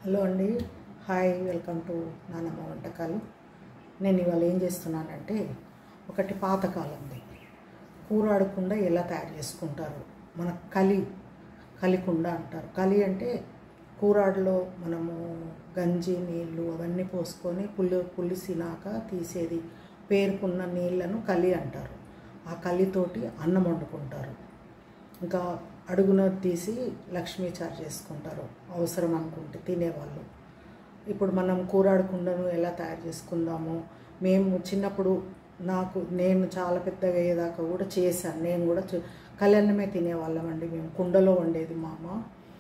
Hello అండి, hi, welcome to నానమ్మ వంటకాలు. నేను ఇవాళ ఏం చేస్తున్నానంటే, ఒకటి పాతకాలంది కూరాడకుండ ఎలా తయారు చేసుకుంటారు. మన కలికుండ అంటారు. కలి అంటే కూరాడులో మనము గంజి నీళ్ళు అవన్నీ పోసుకొని పులిసినాక తీసేది పేరుకున్న నీళ్ళను కలి అంటారు. ఆ కలితోటి అన్నం వండుకుంటారు. ఇంకా అడుగున తీసి లక్ష్మీ చారు చేసుకుంటారు అవసరం అనుకుంటే తినేవాళ్ళు. ఇప్పుడు మనం కూరాడకుండను ఎలా తయారు చేసుకుందాము. మేము చిన్నప్పుడు నేను చాలా పెద్దగా అయ్యేదాకా కూడా చేశాను. నేను కూడా కళ్యాణమే తినేవాళ్ళం అండి. మేము కుండలో వండేది మా అమ్మ.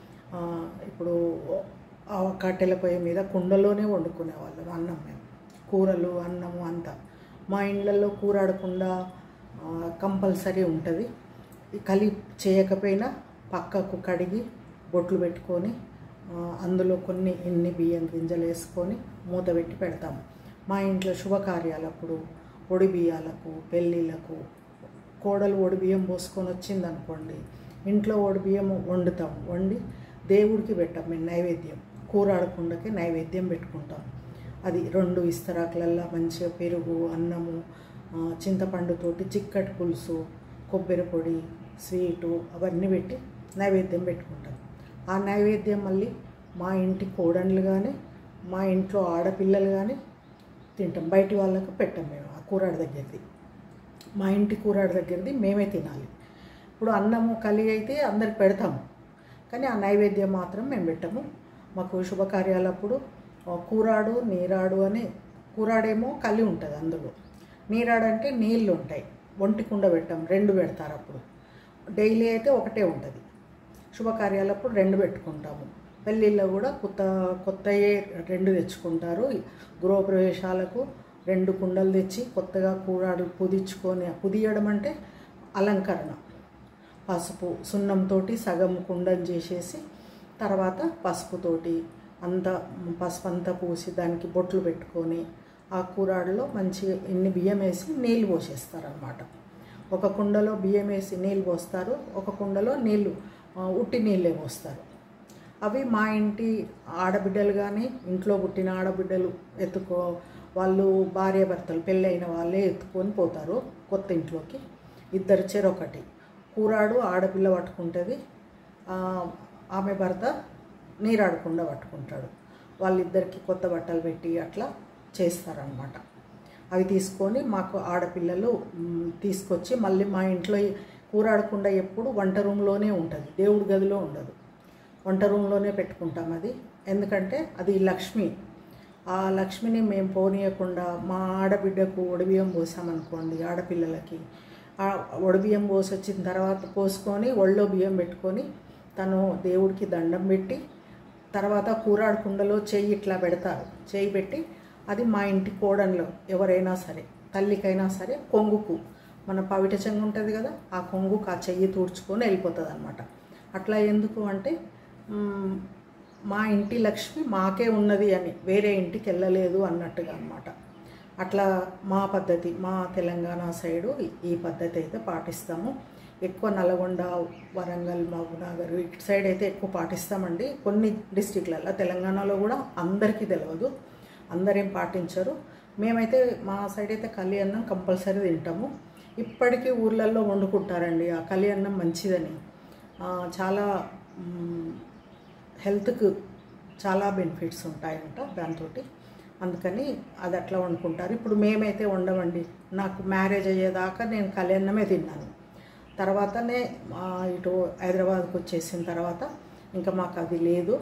ఇప్పుడు ఆ కట్టెల పొయ్యి మీద కుండలోనే వండుకునేవాళ్ళం అన్నం. మేము కూరలు అన్నము అంతా మా ఇళ్ళల్లో కూరాడకుండా కంపల్సరీ ఉంటుంది. కలి చేయకపోయినా పక్కకు కడిగి బొట్లు పెట్టుకొని అందులో ఇన్ని బియ్యం గింజలు వేసుకొని మూత పెట్టి పెడతాము. మా ఇంట్లో శుభకార్యాలప్పుడు ఒడి బియ్యాలకు పెళ్ళిళ్ళకు కోడలు ఒడి బియ్యం పోసుకొని వచ్చిందనుకోండి, ఇంట్లో ఒడి బియ్యం వండుతాం. వండి దేవుడికి పెట్టాం. మేము నైవేద్యం కూరాడకుండకి నైవేద్యం పెట్టుకుంటాం. అది 2 ఇస్తరాకులల్లో మంచిగా పెరుగు అన్నము చింతపండుతోటి చిక్కటి పులుసు కొబ్బరి పొడి స్వీటు అవన్నీ పెట్టి నైవేద్యం పెట్టుకుంటాం. ఆ నైవేద్యం మళ్ళీ మా ఇంటి కోడళ్ళు కానీ మా ఇంట్లో ఆడపిల్లలు కానీ తింటాం. బయటి వాళ్ళకు పెట్టాం. మేము ఆ కూరాడు దగ్గరది మా ఇంటి కూరాడు దగ్గరది మేమే తినాలి. ఇప్పుడు అన్నము కలి అయితే అందరికి పెడతాము, కానీ ఆ నైవేద్యం మాత్రం మేము పెట్టము. మాకు శుభకార్యాలప్పుడు కూరాడు నీరాడు అని, కూరాడేమో కలి ఉంటుంది, అందులో నీరాడు అంటే నీళ్ళు ఉంటాయి. ఒంటి కుండ పెట్టాం, 2 పెడతారు. అప్పుడు డైలీ అయితే ఒకటే ఉంటుంది. శుభకార్యాలప్పుడు 2 పెట్టుకుంటాము. పెళ్ళిళ్ళలో కూడా కొత్తయే 2 తెచ్చుకుంటారు. గృహప్రవేశాలకు 2 కుండలు తెచ్చి కొత్తగా కూరాడు పుదియడం అంటే అలంకరణ. పసుపు సున్నంతో సగం కుండను చేసేసి తర్వాత పసుపుతోటి పసుపు అంతా పూసి దానికి బొట్లు పెట్టుకొని ఆ కూరాడులో మంచిగా ఇన్ని బియ్యం వేసి నీళ్ళు పోసేస్తారనమాట. ఒక కుండలో బియ్యం వేసి నీళ్ళు పోస్తారు, ఒక కుండలో ఉట్టి నీళ్ళే పోస్తారు. అవి మా ఇంటి ఆడబిడ్డలు కానీ ఇంట్లో పుట్టిన ఆడబిడ్డలు వాళ్ళు భార్యాభర్తలు పెళ్ళైన వాళ్ళే ఎత్తుకొని పోతారు కొత్త ఇంట్లోకి. 2 చెరొకటి కూరాడు ఆడపిల్ల పట్టుకుంటుంది, ఆమె భర్త నీరాడకుండా పట్టుకుంటాడు. వాళ్ళిద్దరికి కొత్త బట్టలు పెట్టి అట్లా చేస్తారనమాట. అవి తీసుకొని మాకు ఆడపిల్లలు తీసుకొచ్చి మళ్ళీ మా ఇంట్లో కూరాడకుండా ఎప్పుడు వంట రూమ్లోనే ఉంటుంది, దేవుడి గదిలో ఉండదు. వంట రూమ్లోనే పెట్టుకుంటాం అది. ఎందుకంటే అది లక్ష్మి. ఆ లక్ష్మిని మేము పోనీయకుండా మా ఆడబిడ్డకు ఒడిబియ్యం పోసామనుకోండి, ఆడపిల్లలకి ఆ ఒడిబియ్యం పోసి వచ్చిన తర్వాత పోసుకొని ఒళ్ళో బియ్యం పెట్టుకొని తను దేవుడికి దండం పెట్టి తర్వాత కూరాడకుండలో చెయ్యి ఇట్లా పెడతారు. చెయ్యి పెట్టి అది మా ఇంటి కోడన్లో ఎవరైనా సరే తల్లికైనా సరే కొంగుకు మన పవిట చెంగు ఉంటుంది కదా, ఆ కొంగుకు ఆ చెయ్యి తూడ్చుకొని వెళ్ళిపోతుంది అనమాట. అట్లా ఎందుకు అంటే మా ఇంటి లక్ష్మి మాకే ఉన్నది అని, వేరే ఇంటికి వెళ్ళలేదు అన్నట్టుగా అనమాట. అట్లా మా పద్ధతి, మా తెలంగాణ సైడు ఈ పద్ధతి అయితే పాటిస్తాము. ఎక్కువ నల్గొండ వరంగల్ మహబూబ్నగర్ ఇటు సైడ్ అయితే ఎక్కువ పాటిస్తామండి. కొన్ని డిస్టిక్లలో తెలంగాణలో కూడా అందరికీ తెలియదు, అందరేం పాటించరు. మేమైతే మా సైడ్ అయితే కలి అన్నం కంపల్సరీ తింటాము. ఇప్పటికీ ఊర్లలో వండుకుంటారండి ఆ కలి అన్నం మంచిదని. చాలా హెల్త్కు చాలా బెనిఫిట్స్ ఉంటాయంట దాంతో, అందుకని అది అట్లా వండుకుంటారు. ఇప్పుడు మేమైతే వండమండి. నాకు మ్యారేజ్ అయ్యేదాకా నేను కలి అన్నమే తిన్నాను. తర్వాతనే ఇటు హైదరాబాద్కి వచ్చేసిన తర్వాత ఇంకా మాకు అది లేదు,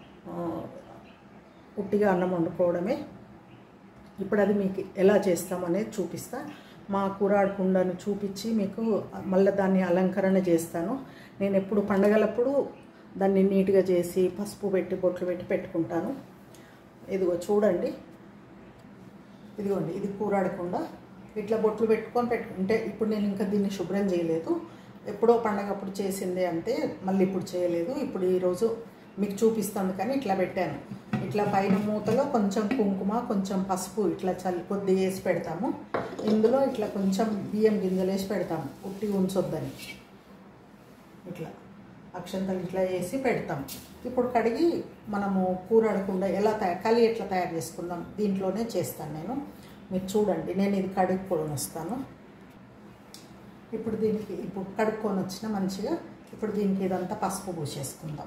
ఉట్టిగా అన్నం వండుకోవడమే. ఇప్పుడు అది మీకు ఎలా చేస్తామనేది చూపిస్తా. మా కూరాడకుండను చూపించి మీకు మళ్ళీ దాన్ని అలంకరణ చేస్తాను. నేను ఎప్పుడు పండగలప్పుడు దాన్ని నీట్గా చేసి పసుపు పెట్టి బొట్లు పెట్టి పెట్టుకుంటాను. ఇదిగో చూడండి, ఇదిగోండి, ఇది కూరాడకుండా ఇట్లా బొట్లు పెట్టుకుంటే ఇప్పుడు నేను ఇంకా దీన్ని శుభ్రం చేయలేదు. ఎప్పుడో పండగప్పుడు చేసిందే అంతే, మళ్ళీ ఇప్పుడు చేయలేదు. ఇప్పుడు ఈరోజు మీకు చూపిస్తాను కానీ ఇట్లా పెట్టాను. ఇట్లా పైన మూతలో కొంచెం కుంకుమ కొంచెం పసుపు ఇట్లా కొద్దిగా వేసి పెడతాము. ఇందులో ఇట్లా కొంచెం బియ్యం గింజలు వేసి పెడతాము, ఉట్టి ఉంచొద్దని. ఇట్లా అక్షంతలు ఇట్లా వేసి పెడతాం. ఇప్పుడు కడిగి మనము కూరడకుండా కలి ఎట్లా తయారు చేసుకుందాం దీంట్లోనే చేస్తాను నేను. మీరు చూడండి, నేను ఇది కడుక్కొని వస్తాను. ఇప్పుడు కడుక్కొని వచ్చిన మంచిగా ఇప్పుడు దీనికి ఇదంతా పసుపు పూసేసుకుందాం.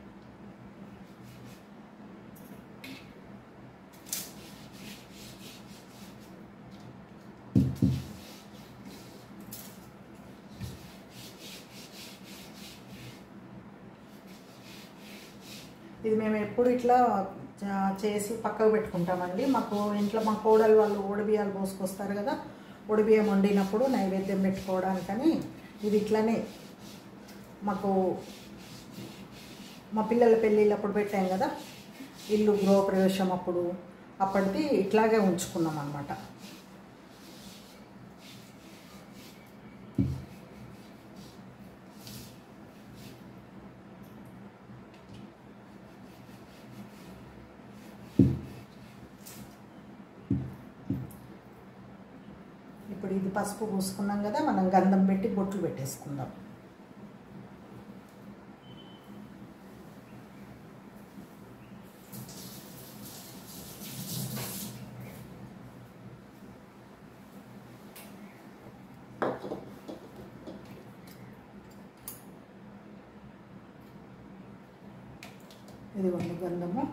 ఇది మేము ఎప్పుడు ఇట్లా చేసి పక్కకు పెట్టుకుంటామండి. మాకు ఇంట్లో మా కోడలు వాళ్ళు ఒడిబియ్యాలు పోసుకొస్తారు కదా, ఒడిబియ్యం వండినప్పుడు నైవేద్యం పెట్టుకోవడానికని ఇది ఇట్లానే మాకు మా పిల్లల పెళ్ళిళ్ళప్పుడు పెట్టాం కదా, ఇల్లు గృహప్రవేశం అప్పటిది ఇట్లాగే ఉంచుకున్నాం అన్నమాట. ఇప్పుడు ఇది పసుపు పూసుకున్నాం కదా, మనం గంధం పెట్టి బొట్లు పెట్టేసుకుందాం. ఇదిగోండి గంధము.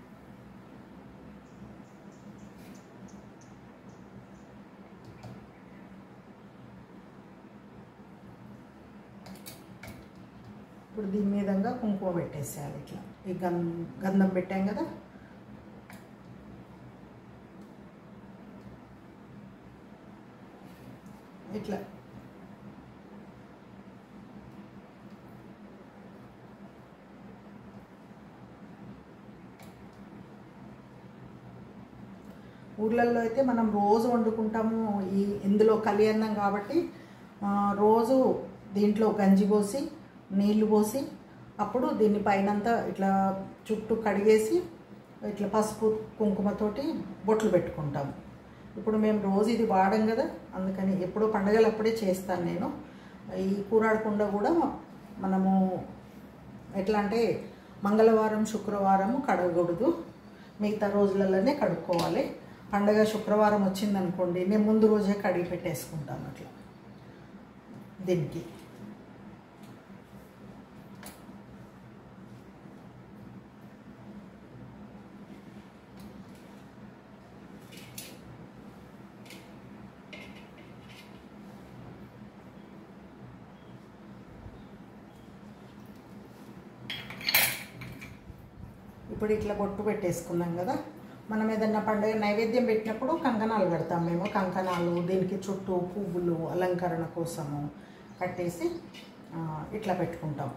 ఇప్పుడు దీని మీదంగా కుంకుమ పెట్టేసేయాలి. ఇట్లా ఈ గంధం పెట్టాం కదా, ఇట్లా ఊర్లలో అయితే మనం రోజు వండుకుంటాము. ఇందులో కలి అన్నం కాబట్టి రోజు దీంట్లో గంజి పోసి నీళ్లు పోసి అప్పుడు దీన్ని పైనంతా ఇట్లా చుట్టూ కడిగేసి ఇట్లా పసుపు కుంకుమతోటి బొట్లు పెట్టుకుంటాము. ఇప్పుడు మేము రోజు ఇది వాడం కదా, అందుకని ఎప్పుడో పండగలప్పుడే చేస్తాను నేను. ఈ కూరాడకుండా కూడా మనము ఎట్లా అంటే మంగళవారం శుక్రవారం కడగకూడదు, మిగతా రోజులలోనే కడుక్కోవాలి. పండగ శుక్రవారం వచ్చిందనుకోండి, నేను ముందు రోజే కడిగి పెట్టేసుకుంటాను అట్లా దీనికి. ఇప్పుడు ఇట్లా బొట్టు పెట్టేసుకున్నాం కదా, మనం ఏదన్నా పండుగ నైవేద్యం పెట్టినప్పుడు కంకణాలు కడతాం మేము. కంకణాలు దీనికి చుట్టూ పువ్వులు అలంకరణ కోసము కట్టేసి ఇట్లా పెట్టుకుంటాం.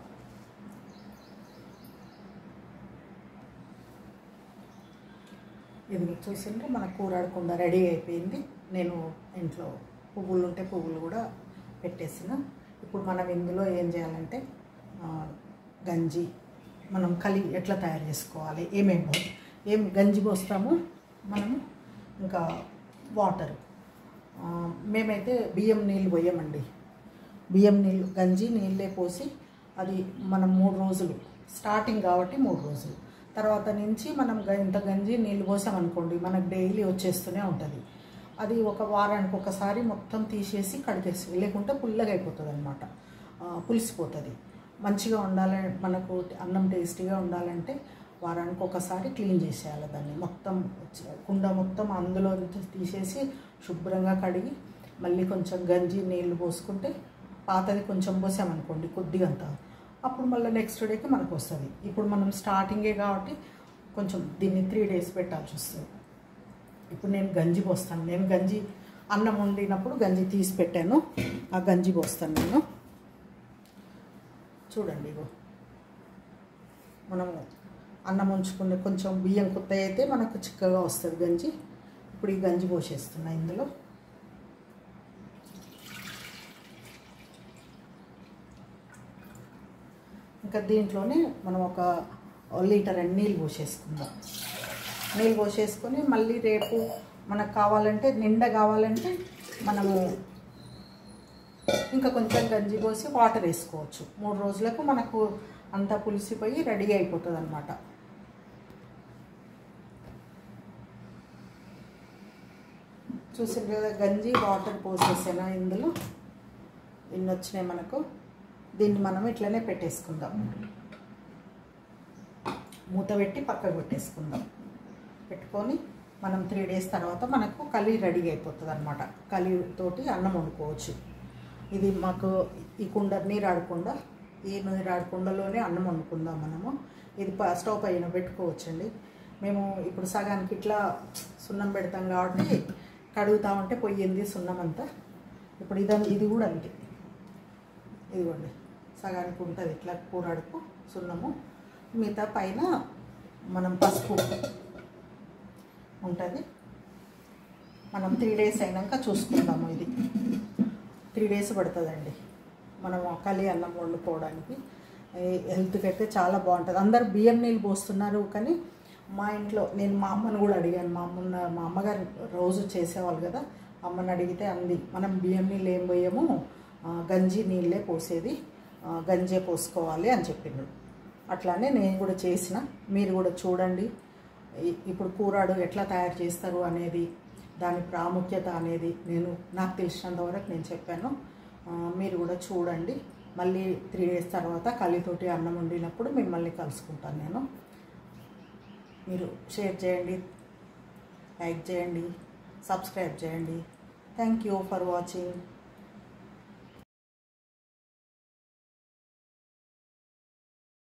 ఇది చూసింటే మన కూరాడకుండా రెడీ అయిపోయింది. నేను ఇంట్లో పువ్వులు ఉంటే పువ్వులు కూడా పెట్టేసిన. ఇప్పుడు మనం ఇందులో ఏం చేయాలంటే గంజి మనం కలి ఎట్లా తయారు చేసుకోవాలి, ఏం గంజి పోస్తాము మనము, ఇంకా వాటరు. మేమైతే బియ్యం నీళ్ళు పోయామండి. బియ్యం నీళ్ళు గంజి నీళ్ళే పోసి అది మనం 3 రోజులు స్టార్టింగ్ కాబట్టి 3 రోజులు తర్వాత నుంచి మనం ఇంత గంజి నీళ్ళు పోసామనుకోండి మనకు డైలీ వచ్చేస్తూనే ఉంటుంది. అది ఒక వారానికి ఒకసారి మొత్తం తీసేసి కడిగేసి, లేకుంటే పుల్లగా అయిపోతుంది అన్నమాట, పులిసిపోతుంది. మంచిగా ఉండాలని మనకు అన్నం టేస్టీగా ఉండాలంటే వారానికి ఒకసారి క్లీన్ చేసేయాలి దాన్ని. మొత్తం కుండ మొత్తం అందులో తీసేసి శుభ్రంగా కడిగి మళ్ళీ కొంచెం గంజి నీళ్ళు పోసుకుంటే, పాతది కొంచెం పోసామనుకోండి కొద్దిగంత, అప్పుడు మళ్ళీ నెక్స్ట్ డేకి మనకు వస్తుంది. ఇప్పుడు మనం స్టార్టింగే కాబట్టి కొంచెం దీన్ని 3 days పెట్టాల్సి వస్తుంది. ఇప్పుడు నేను గంజి పోస్తాను. నేను గంజి అన్నం వండినప్పుడు గంజి తీసి పెట్టాను, ఆ గంజి పోస్తాను నేను. చూడండి, ఇగో మనము అన్నం ఉంచుకునే కొంచెం బియ్యం కొత్త అయితే మనకు చిక్కగా వస్తుంది గంజి. ఇప్పుడు ఈ గంజి పోసేస్తున్నా ఇందులో. ఇంకా దీంట్లోనే మనం ఒక లీటర్ నీళ్ళు పోసేసుకుందాం. నీళ్ళు పోసేసుకొని మళ్ళీ రేపు మనకు కావాలంటే నిండా కావాలంటే మనము ఇంకా కొంచెం గంజి పోసి వాటర్ వేసుకోవచ్చు. 3 రోజులకు మనకు అంతా పులిసిపోయి రెడీ అయిపోతుంది అన్నమాట. చూసారు కదా, గంజి వాటర్ పోసేసాను ఇందులో. ఇన్ని వచ్చినాయి మనకు. దీన్ని మనం ఇట్లనే పెట్టేసుకుందాం. మూత పెట్టి పక్కకు పెట్టేసుకుందాం. పెట్టుకొని మనం 3 డేస్ తర్వాత మనకు కలి రెడీ అయిపోతుంది అన్నమాట. కలితోటి అన్నం వండుకోవచ్చు. ఇది మాకు ఈ కుండ నీరాడకుండా, ఈ నీరాడకుండలోనే అన్నం వండుకుందాం మనము. ఇది స్టవ్ పైన పెట్టుకోవచ్చండి. మేము ఇప్పుడు సగానికి ఇట్లా సున్నం పెడతాం కాబట్టి కడుగుతా ఉంటే పోయింది సున్నం అంతా. ఇప్పుడు ఇది కూడా అంతే. ఇదిగోండి, సగానికి ఉంటుంది ఇట్లా కూరడుకు సున్నము. మిగతా పైన మనం పసుపు ఉంటుంది. మనం 3 డేస్ అయినాక చూసుకుందాము. ఇది 3 డేస్ పడుతుందండి మనం కలి అన్నం వండుకోవడానికి. హెల్త్కి అయితే చాలా బాగుంటుంది. అందరు బియ్యం నీళ్ళు పోస్తున్నారు, కానీ మా ఇంట్లో నేను మా అమ్మను కూడా అడిగాను. మా అమ్మగారు రోజు చేసేవాళ్ళు కదా. అమ్మని అడిగితే అంది, మనం బియ్యం నీళ్ళు ఏం పోయాము, గంజి నీళ్ళే పోసేది, గంజే పోసుకోవాలి అని చెప్పిండు. అట్లానే నేను కూడా చేసిన. మీరు కూడా చూడండి. ఇప్పుడు కూరాడు ఎట్లా తయారు చేస్తారు అనేది, దాని ప్రాముఖ్యత అనేది నాకు తెలిసినంత వరకు నేను చెప్పాను. మీరు కూడా చూడండి. మళ్ళీ 3 డేస్ తర్వాత కలితోటి అన్నం వండినప్పుడు మిమ్మల్ని కలుసుకుంటాను నేను. మీరు షేర్ చేయండి, లైక్ చేయండి, సబ్స్క్రైబ్ చేయండి. Thank you for watching.